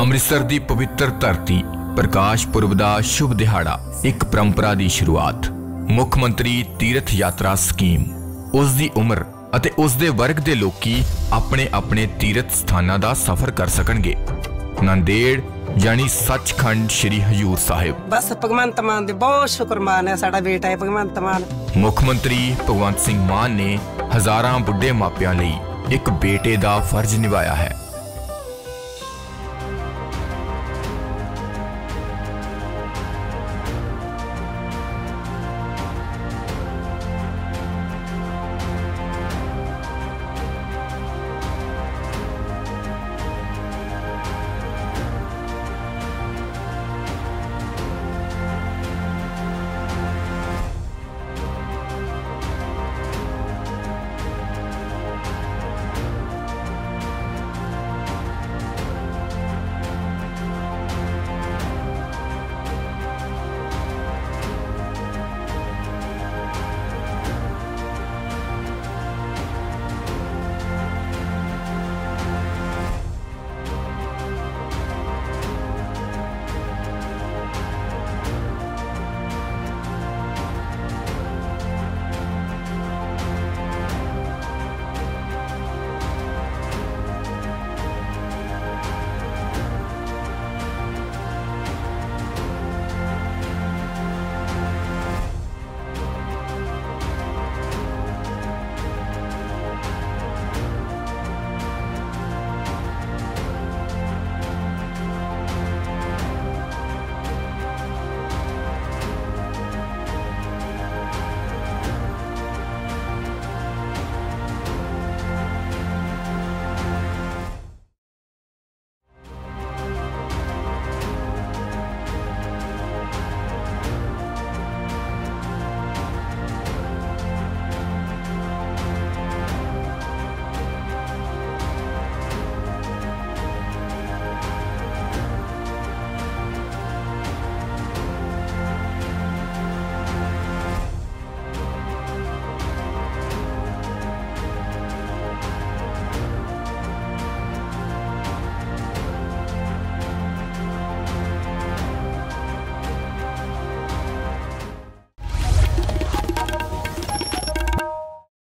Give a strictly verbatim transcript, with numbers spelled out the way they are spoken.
ਅੰਮ੍ਰਿਤਸਰ ਦੀ ਪਵਿੱਤਰ ਧਰਤੀ, ਪ੍ਰਕਾਸ਼ ਪੁਰਬ ਦਾ ਸ਼ੁਭ ਦਿਹਾੜਾ, ਇੱਕ ਪਰੰਪਰਾ ਦੀ ਸ਼ੁਰੂਆਤ। ਮੁੱਖ ਮੰਤਰੀ ਤੀਰਥ ਯਾਤਰਾ ਸਕੀਮ। ਉਸ ਦੀ ਉਮਰ ਅਤੇ ਉਸ ਦੇ ਵਰਗ ਦੇ ਲੋਕੀ ਆਪਣੇ ਆਪਣੇ ਤੀਰਥ ਸਥਾਨਾਂ ਦਾ ਸਫ਼ਰ ਕਰ ਸਕਣਗੇ। ਨਾਂਦੇੜ यानी सचखंड श्री हजूर साहिब। बस भगवंत मान दे बहुत शुक्रमान है, साडा बेटा है भगवंत मान। मुख्यमंत्री भगवंत सिंह मान ने हजारां बुढ़े मापियां लई एक बेटे दा फर्ज निभाया है।